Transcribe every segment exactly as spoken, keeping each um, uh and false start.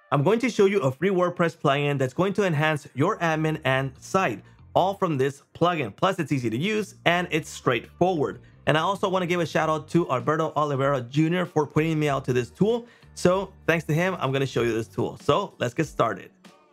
I'm going to show you a free WordPress plugin that's going to enhance your admin and site, all from this plugin. Plus, it's easy to use and it's straightforward. And I also want to give a shout out to Alberto Olivera Junior for putting me out to this tool. So thanks to him, I'm going to show you this tool. So let's get started.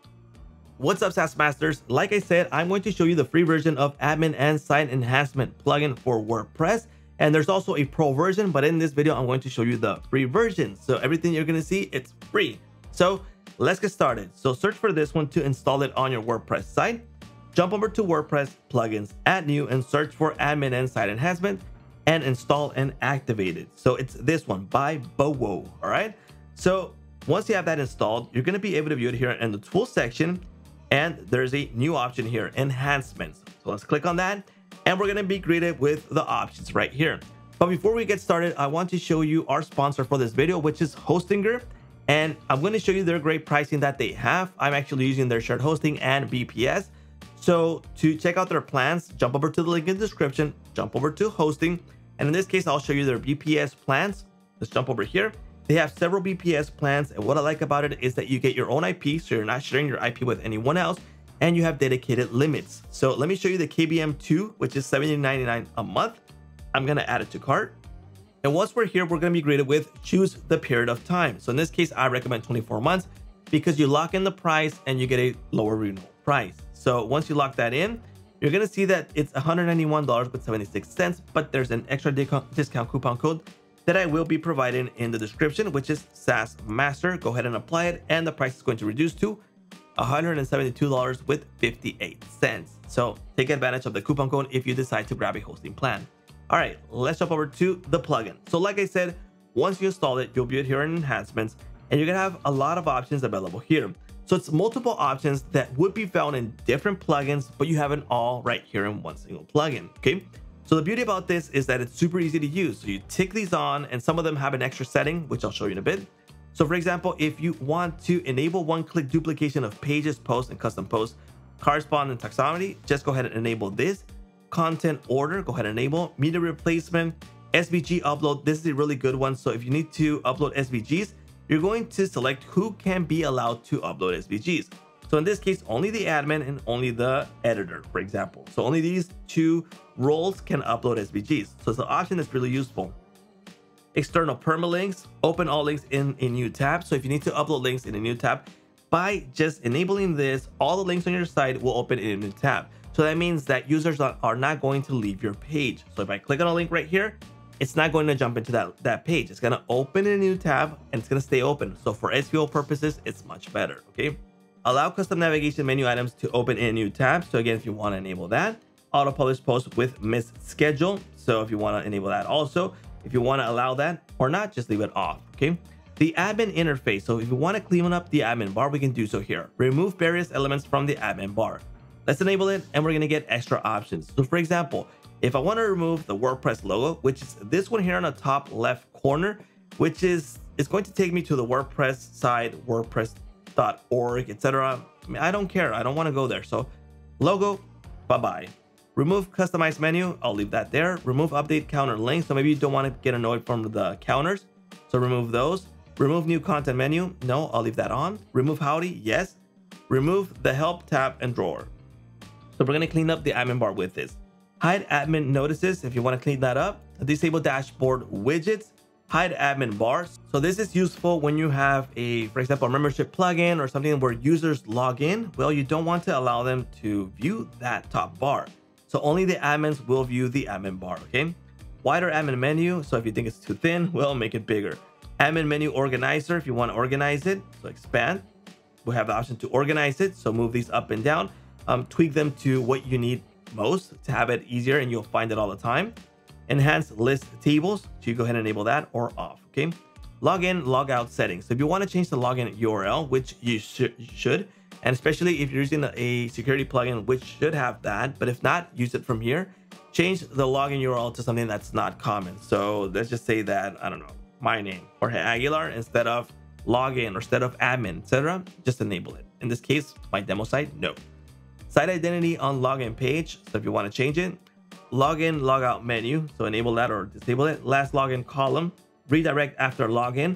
What's up, SaaS Masters? Like I said, I'm going to show you the free version of admin and site enhancement plugin for WordPress. And there's also a pro version, but in this video, I'm going to show you the free version. So everything you're going to see, it's free. So let's get started. So search for this one to install it on your WordPress site. Jump over to WordPress plugins, add new, and search for admin and site enhancement and install and activate it. So it's this one by Bowo. All right. So once you have that installed, you're going to be able to view it here in the tools section. And there's a new option here, enhancements. So let's click on that. And we're going to be greeted with the options right here. But before we get started, I want to show you our sponsor for this video, which is Hostinger. And I'm going to show you their great pricing that they have. I'm actually using their shared hosting and B P S. So to check out their plans, jump over to the link in the description, jump over to hosting. And in this case, I'll show you their B P S plans. Let's jump over here. They have several B P S plans. And what I like about it is that you get your own I P. So you're not sharing your I P with anyone else. And you have dedicated limits. So let me show you the K B M two, which is seventeen ninety-nine a month. I'm going to add it to cart. And once we're here, we're going to be greeted with choose the period of time. So in this case, I recommend twenty-four months because you lock in the price and you get a lower renewal price. So once you lock that in, you're going to see that it's one hundred ninety-one dollars and seventy-six cents, but there's an extra discount coupon code that I will be providing in the description, which is SaaS Master. Go ahead and apply it. And the price is going to reduce to one hundred seventy-two dollars and fifty-eight cents. So take advantage of the coupon code if you decide to grab a hosting plan. All right, let's jump over to the plugin. So like I said, once you install it, you'll view it here in enhancements, and you're gonna have a lot of options available here. So it's multiple options that would be found in different plugins, but you have it all right here in one single plugin, okay? So the beauty about this is that it's super easy to use. So you tick these on, and some of them have an extra setting, which I'll show you in a bit. So for example, if you want to enable one-click duplication of pages, posts, and custom posts, correspondent taxonomy, just go ahead and enable this. Content order, go ahead and enable. Media replacement, S V G upload. This is a really good one. So if you need to upload S V Gs, you're going to select who can be allowed to upload S V Gs. So in this case, only the admin and only the editor, for example. So only these two roles can upload S V Gs. So it's an option that's really useful. External permalinks, open all links in a new tab. So if you need to upload links in a new tab, by just enabling this, all the links on your site will open in a new tab. So that means that users are not going to leave your page. So if I click on a link right here, it's not going to jump into that, that page. It's going to open in a new tab and it's going to stay open. So for S E O purposes, it's much better, okay? Allow custom navigation menu items to open in a new tab. So again, if you want to enable that, auto publish post with miss schedule. So if you want to enable that also, if you want to allow that or not, just leave it off, okay? The admin interface. So if you want to clean up the admin bar, we can do so here. Remove various elements from the admin bar. Let's enable it and we're going to get extra options. So for example, if I want to remove the WordPress logo, which is this one here on the top left corner, which is it's going to take me to the WordPress site, wordpress dot org, et cetera. I mean, I don't care. I don't want to go there. So logo, bye-bye. Remove customized menu. I'll leave that there. Remove update counter link. So maybe you don't want to get annoyed from the counters. So remove those. Remove new content menu. No, I'll leave that on. Remove howdy. Yes. Remove the help tab and drawer. So we're going to clean up the admin bar with this. Hide admin notices if you want to clean that up. Disable dashboard widgets. Hide admin bars. So this is useful when you have a, for example, a membership plugin or something where users log in. Well, you don't want to allow them to view that top bar. So only the admins will view the admin bar, okay? Wider admin menu. So if you think it's too thin, well, make it bigger. Admin menu organizer if you want to organize it. So expand. We have the option to organize it. So move these up and down. Um, tweak them to what you need most to have it easier and you'll find it all the time. Enhance list tables. So you go ahead and enable that or off, okay? Login, logout settings. So if you want to change the login U R L, which you, sh you should, and especially if you're using a security plugin, which should have that, but if not, use it from here. Change the login U R L to something that's not common. So let's just say that, I don't know, my name, Jorge Aguilar, instead of login or instead of admin, et cetera. Just enable it. In this case, my demo site, no. Site identity on login page. So if you want to change it, login, logout menu. So enable that or disable it. Last login column, redirect after login. So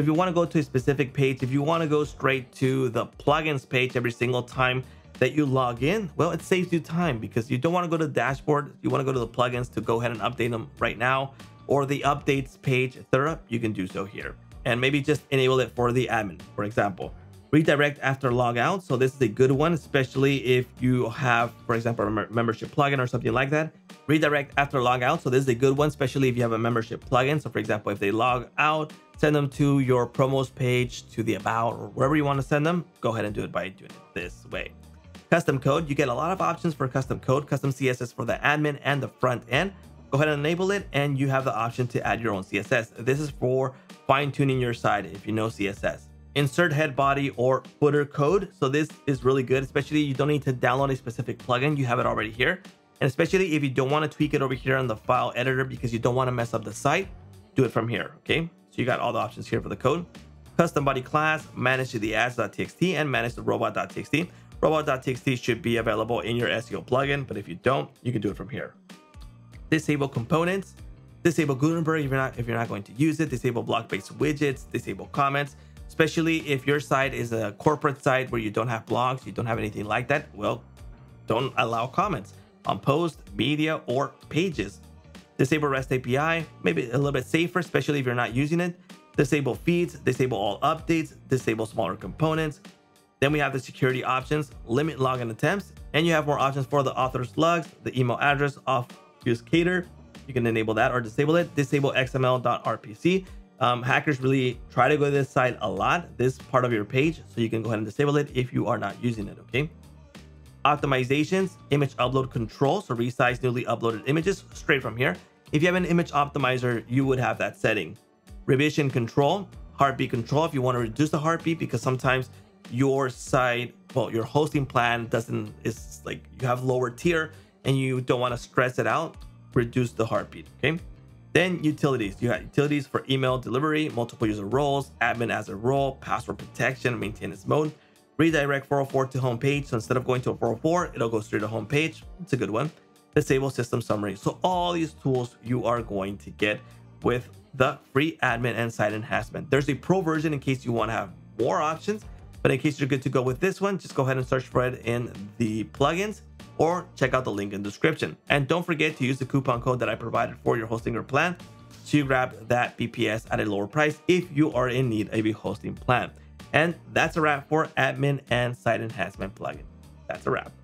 So if you want to go to a specific page, if you want to go straight to the plugins page every single time that you log in, well, it saves you time because you don't want to go to the dashboard. You want to go to the plugins to go ahead and update them right now, or the updates page, et cetera. You can do so here, and maybe just enable it for the admin. For example, redirect after logout. So this is a good one, especially if you have, for example, a membership plugin or something like that. Redirect after logout. So this is a good one, especially if you have a membership plugin. So for example, if they log out, send them to your promos page, to the about, or wherever you want to send them. Go ahead and do it by doing it this way. Custom code. You get a lot of options for custom code, custom C S S for the admin and the front end. Go ahead and enable it, and you have the option to add your own C S S. This is for fine tuning your site if you know C S S. Insert head, body, or footer code. So this is really good, especially you don't need to download a specific plugin. You have it already here. And especially if you don't want to tweak it over here in the file editor because you don't want to mess up the site, do it from here. Okay, so you got all the options here for the code. Custom body class, manage the ads.txt, and manage the robot.txt. Robot.txt should be available in your S E O plugin, but if you don't, you can do it from here. Disable components, disable Gutenberg if you're not if you're not going to use it. Disable block-based widgets, disable comments, especially if your site is a corporate site where you don't have blogs, you don't have anything like that. Well, don't allow comments on posts, media, or pages. Disable REST A P I, maybe a little bit safer, especially if you're not using it. Disable feeds, disable all updates, disable smaller components. Then we have the security options, limit login attempts, and you have more options for the author's logs, the email address of obfuscator. You can enable that or disable it. Disable X M L dot R P C. Um, hackers really try to go to this site a lot, this part of your page, so you can go ahead and disable it if you are not using it, okay? Optimizations, image upload control, so resize newly uploaded images straight from here. If you have an image optimizer, you would have that setting. Revision control, heartbeat control, if you want to reduce the heartbeat because sometimes your site, well, your hosting plan doesn't, is like you have lower tier and you don't want to stress it out, reduce the heartbeat, okay? Then utilities, you have utilities for email delivery, multiple user roles, admin as a role, password protection, maintenance mode, redirect four oh four to home page. So instead of going to a four oh four, it'll go straight to home page. It's a good one. Disable system summary. So all these tools you are going to get with the free admin and site enhancement. There's a pro version in case you want to have more options, but in case you're good to go with this one, just go ahead and search for it in the plugins or check out the link in the description. And don't forget to use the coupon code that I provided for your hosting or plan to grab that B P S at a lower price if you are in need of a hosting plan. And that's a wrap for admin and site enhancement plugin. That's a wrap.